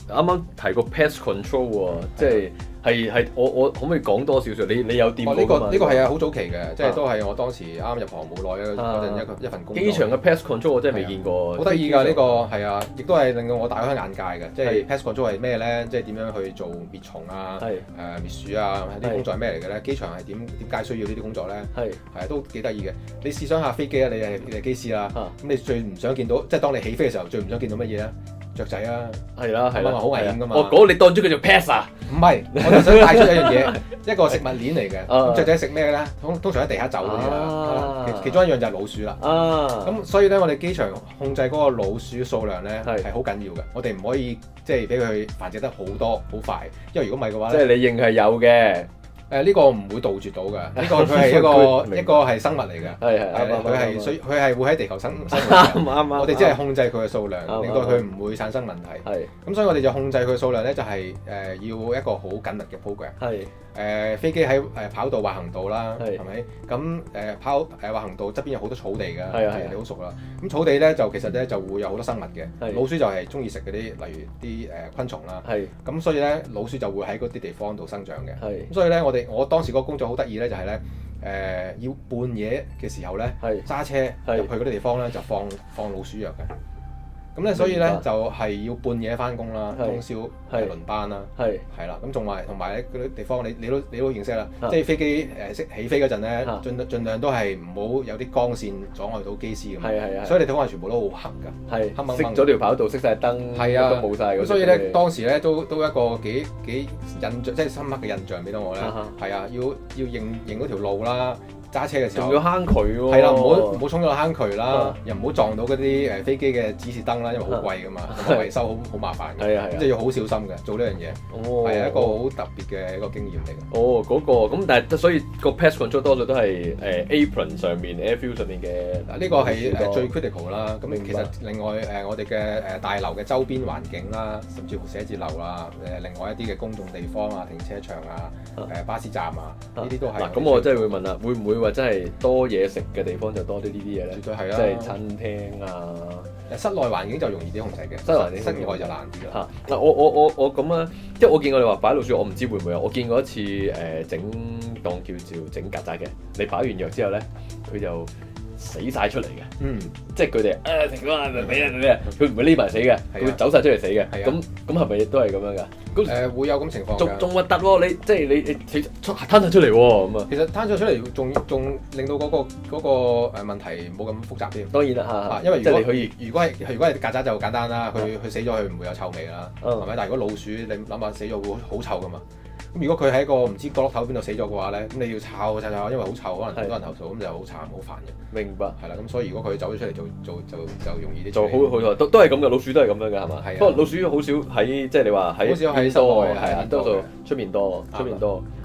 啱啱提過 pest control 喎，即係我可唔可以講多少少？你有掂過㗎嘛？ 呢個係啊，好早期嘅，即係都係我當時啱入行冇耐嗰陣一份工作。 機場嘅 pest control 我真係未見過。 好得意㗎呢個係啊，亦都係令到我大開眼界嘅。即係 pest control 係咩咧？即係點樣去做滅蟲啊？滅鼠啊？啲工作係咩嚟嘅咧？機場係點解需要呢啲工作咧？係都幾得意嘅。你試想下飛機啊，你係機師啦，咁你最唔想見到，即係當你起飛嘅時候，最唔想見到乜嘢咧？雀仔啊， 係啦， 好危險㗎嘛。 嗰你當咗佢做 pest 啊？ 唔係，我就想帶出一樣嘢，一個食物鏈嚟嘅。咁雀仔食咩咧？通常喺地下走嗰啲啦。其中一樣就係老鼠啦。咁所以咧，我哋機場控制嗰個老鼠數量咧係好緊要嘅。我哋唔可以即係俾佢繁殖得好多好快，因為如果唔係嘅話咧， 即係你認係有嘅。 呢個唔會杜絕到嘅，呢個佢係一個係生物嚟嘅，佢係會喺地球生活嘅。我哋只係控制佢嘅數量，令到佢唔會產生問題。咁所以我哋就控制佢嘅數量咧，就係要一個好緊密嘅 program。飛機喺跑道滑行道啦，係咪？咁滑行道側邊有好多草地嘅，你好熟啦。咁草地咧就其實咧就會有好多生物嘅，老鼠就係中意食嗰啲例如啲昆蟲啦。咁所以咧老鼠就會喺嗰啲地方度生長嘅。咁所以咧我當時嗰個工作好得意咧，就係咧要半夜嘅時候咧揸車入去嗰啲地方咧就放老鼠藥嘅。咁咧所以咧就係要半夜翻工啦，通宵輪班啦，係啦。咁同埋咧嗰啲地方你都認識啦，即係飛機起飛嗰陣咧，盡量都係唔好有啲光線阻礙到機師咁。所以你地方係全部都好黑㗎，黑掹掹。熄咗條跑道，熄晒燈，都冇晒。所以咧當時咧都一個幾印象，即係深刻嘅印象俾到我咧。係啊，要認嗰條路啦。揸車嘅時候， 仲要坑渠喎， 係啦，唔好衝咗落坑渠啦，又唔好撞到嗰啲飛機嘅指示燈啦，因為好貴噶嘛，同埋維修好麻煩嘅，咁就要好小心嘅做呢樣嘢，係一個好特別嘅一個經驗嚟嘅。 嗰個咁，但係所以個 pest control 多數都係apron 上面 airfield 上面嘅。 嗱呢個係最 critical 啦。咁其實另外我哋嘅大樓嘅周邊環境啦，甚至乎寫字樓啦，另外一啲嘅公眾地方啊、停車場啊、巴士站啊，呢啲都係。 嗱咁我真係會問啦，會唔會話真係多嘢食嘅地方就多啲呢啲嘢咧？ 絕對係啦， 即係餐廳啊。 室內環境就容易啲控制嘅，室外就難啲啦。 嗱我咁啊，即係我見過你話擺老鼠，我唔知會唔會有。我見過一次整檔叫做整曱甴嘅，你擺完藥之後咧，佢就死晒出嚟嘅。即係佢哋停咗啊，佢唔會匿埋死嘅，佢會走晒出嚟死嘅。咁係咪都係咁樣㗎？ 會有咁情況㗎。 仲核突喎！你即係你攤晒出嚟喎咁啊！ 其實攤咗出嚟仲令到嗰個問題冇咁複雜添。 當然啦因為如果係曱甴就簡單啦，佢死咗佢唔會有臭味啦，係咪？但係如果老鼠你諗下死咗會好臭㗎嘛。咁如果佢喺個唔知角落頭邊度死咗嘅話咧，咁你要抄，因為好臭，可能好多人投訴，咁就好慘好煩嘅。 明白。 係啦，咁所以如果佢走咗出嚟就容易啲。 就好都係咁嘅，老鼠都係咁樣嘅係嘛？不過老鼠好少喺即係你話喺好少喺室外， 係多數出面多。